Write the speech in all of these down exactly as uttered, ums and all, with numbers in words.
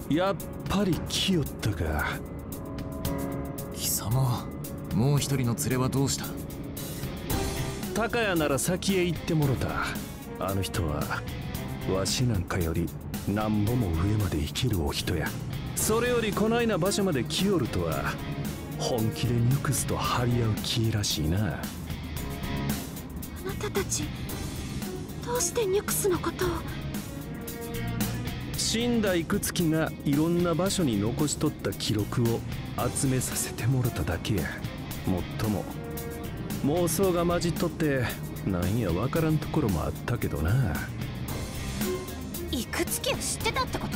やっぱり来よったか。 貴様、もう一人の連れはどうした？ 高谷なら先へ行ってもろた。あの人はわしなんかより何歩も上まで生きるお人や。それよりこないな場所まで来よるとは本気でニュクスと張り合う気らしいな。 あなたたちどうしてニュクスのことを？ 死んだ幾月がいろんな場所に残しとった記録を集めさせてもらっただけや。もっとも妄想が混じっとってなんやわからんところもあったけどな。 幾月を知ってたってこと？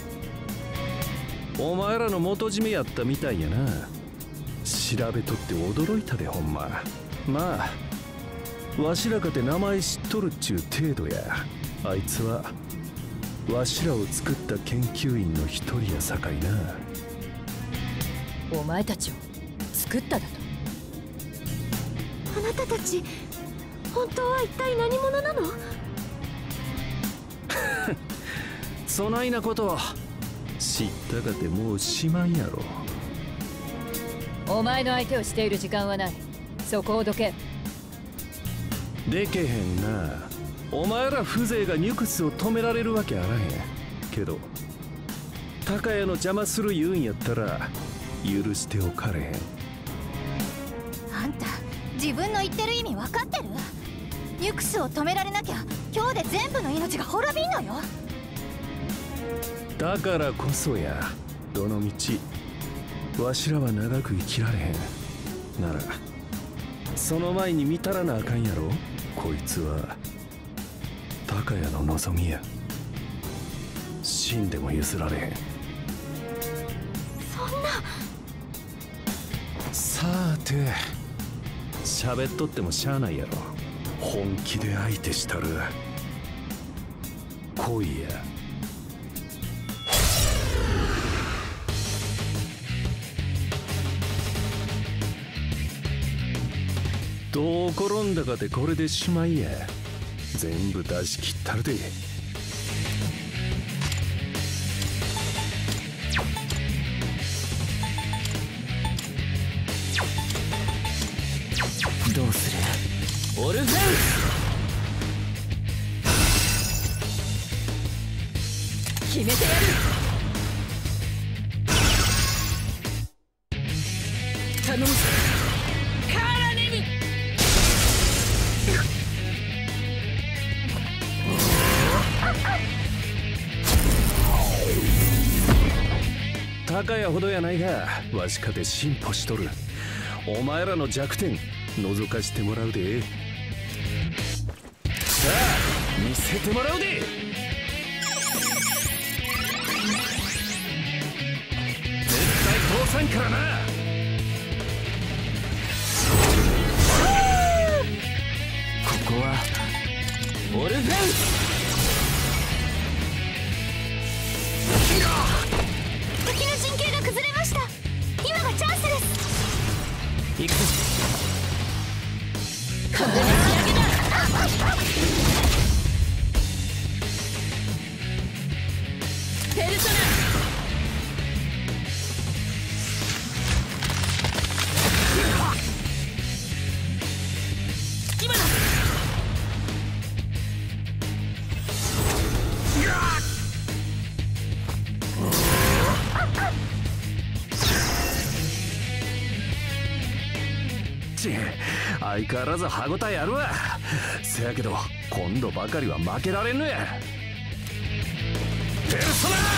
お前らの元締めやったみたいやな。調べとって驚いたでほんま。まあわしらかて名前知っとるっちゅう程度や。あいつはわしらを作った研究員の一人やさかいな。 お前たちを作っただと？ あなたたち本当は一体何者なの？ そないなこと知ったかてもうしまいやろ。 お前の相手をしている時間はない。そこをどけ。 でけへんな。お前ら風情がニュクスを止められるわけあらへんけど、高谷の邪魔する言うんやったら許しておかれへん。 あんた自分の言ってる意味分かってる？ニュクスを止められなきゃ今日で全部の命が滅びんのよ。 だからこそや、どのみちわしらは長く生きられへん。ならその前に見たらなあかんやろ。こいつは高谷の望みや。死んでも譲られへん。 そんな。 さーて喋っとってもしゃあないやろ。本気で相手したる。来いや。どう転んだかてこれでしまいや。全部出し切ったるで。 どうする？オルフェウス！ 決めてやる！頼むぞカーラネに！ 高谷ほどやないがわしかて進歩しとる。お前らの弱点覗かしてもらうで。さあ見せてもらうで。絶対通さんからな。 ここはオルフェウス！ 敵の陣形が崩れました。今がチャンスです。 行くぞ。 風の仕上げだ！ペルソナ！今だ！ ち相変わらず歯応えあるわ。せやけど今度ばかりは負けられんのや。ペルソナ！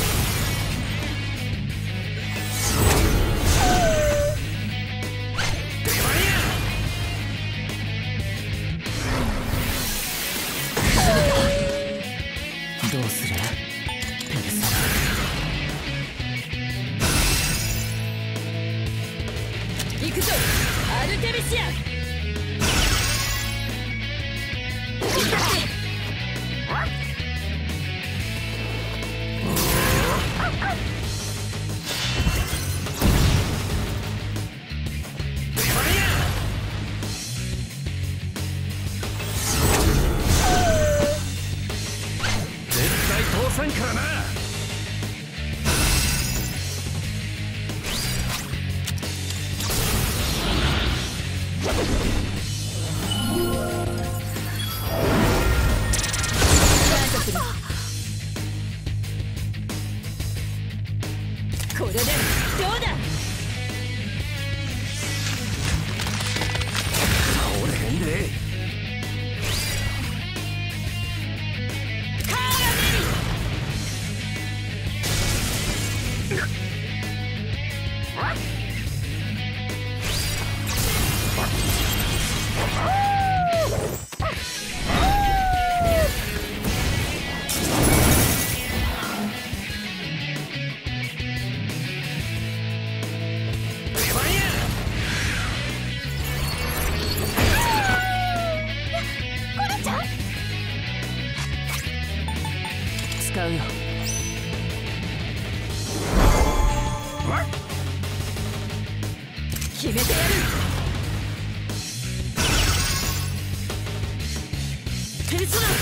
出番や！ どうする？ペルソナ。 行くぞアルテミシア！ 絶対通さんからな。 うよ。決めてやる。ペルソナ。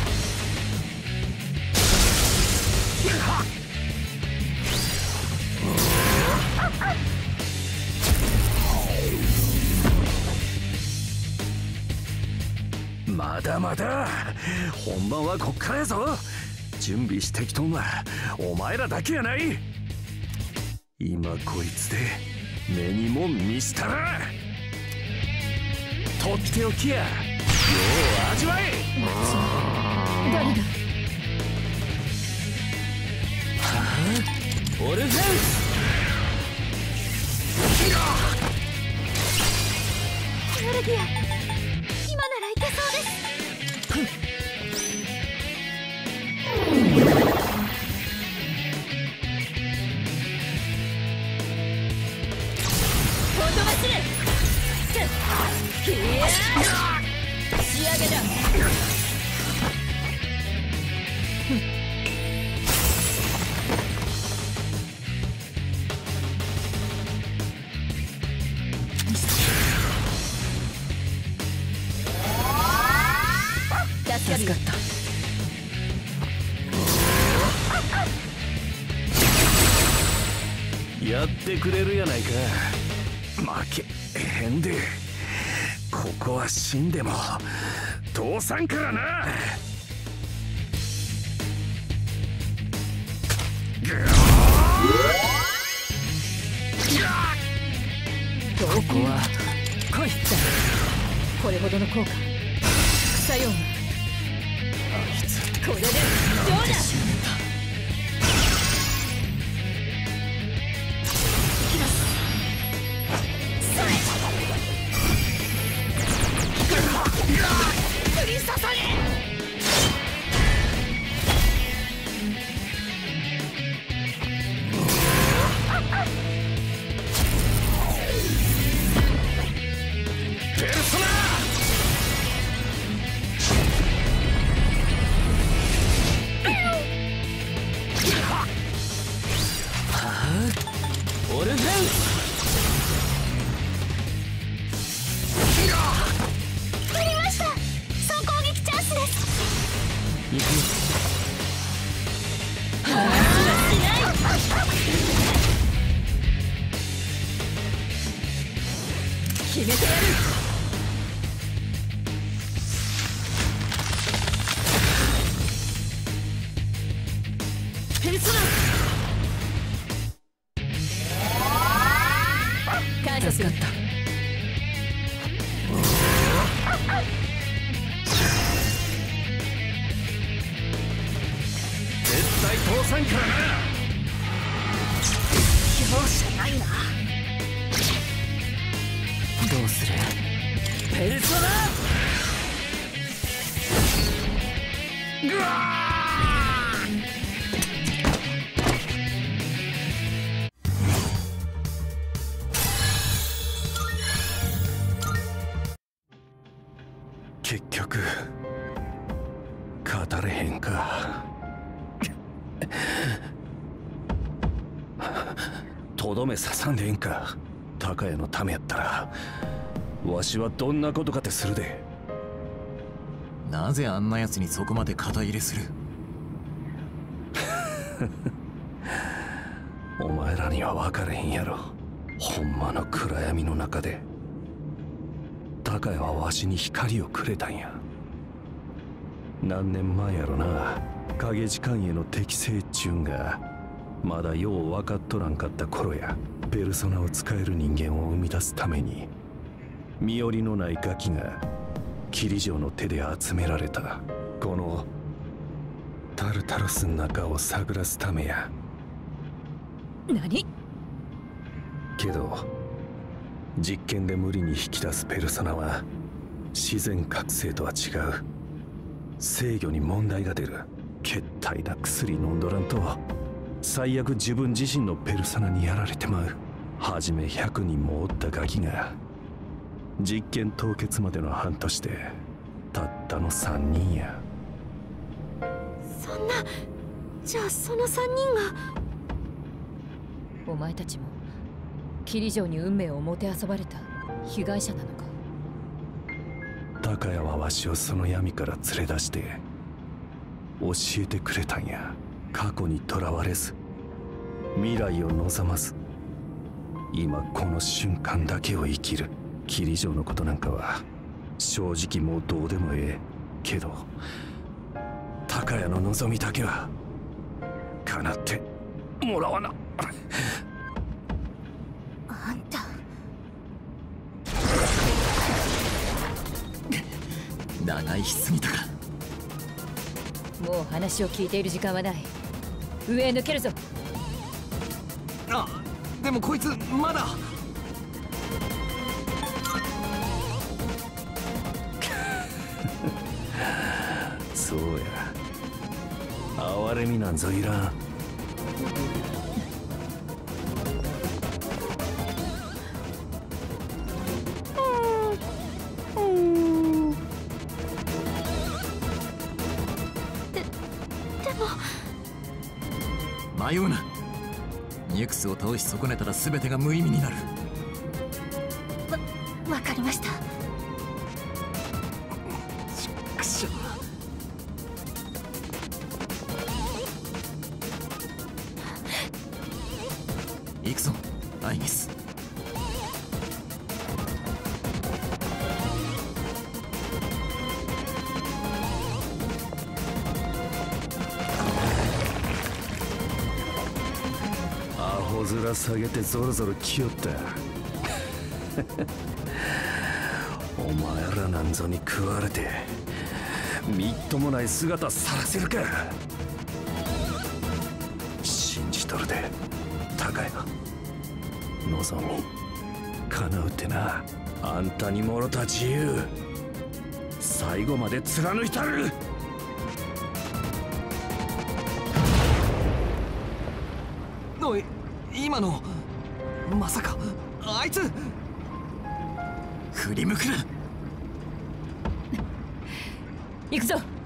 まだまだ本番はこっからやぞ。準備してきとんはお前らだけやない。今こいつで目にもん見したらとっておきや。よう味わえ。 誰だ。 はあ、オルフェウス。 ヨルディア、今ならいけそうです。 今度はする。仕上げだ。助かった。 やってくれるやないか。負けへんで。ここは死んでも通さんからな。 どこは来い。これほどの効果副作用が。 あいつこれでどうだ。 振り刺され。 ペルソナ。はあ、オルフェウス。行くよ。 決めてやる。ペルソナ。感謝する。 絶対通さんからな。 容赦ないな。 どうする。 ペルソナ。 ぐわ結局語れへんか。とどめ刺さんでええんか。高谷のためやったらわしはどんなことかてするで。 なぜあんな奴にそこまで肩入れする。 お前らには分かれへんやろ。ほんまの暗闇の中で高谷はわしに光をくれたんや。何年前やろな。影時間への適性っちゅうんがまだよう分かっとらんかった頃や。ペルソナを使える人間を生み出すために身寄りのないガキが霧城の手で集められた。このタルタロスの中を探らすためや。 何？ けど実験で無理に引き出すペルソナは自然覚醒とは違う。制御に問題が出る。けったいな薬飲んどらんと最悪自分自身のペルソナにやられてまう。はじめひゃくにんもおったガキが実験凍結までの半年でたったのさんにんや。 そんなじゃあそのさんにんが。 お前たちも霧城に運命をもてあそばれた被害者なのか。 高谷はわしをその闇から連れ出して教えてくれたんや。過去にとらわれず未来を望まず今この瞬間だけを生きる。霧城のことなんかは正直もうどうでもええけど、高谷の望みだけは叶ってもらわな。 あんた長いしすぎたか。 もう話を聞いている時間はない。上へ抜けるぞ。 あ、でもこいつまだ。 そうや、哀れみなんぞいらん。 迷うな。ニュクスを倒し損ねたら全てが無意味になる。 わ、わかりました。 しくしょ。行くぞアイギス。 アホ面下げてゾロゾロ来よった。お前らなんぞに食われてみっともない姿さらせるか。信じとるで高谷。望み叶うってな。あんたにもろた自由最後まで貫いたる。 おい、今のまさかあいつ。振り向くな。 行くぞ。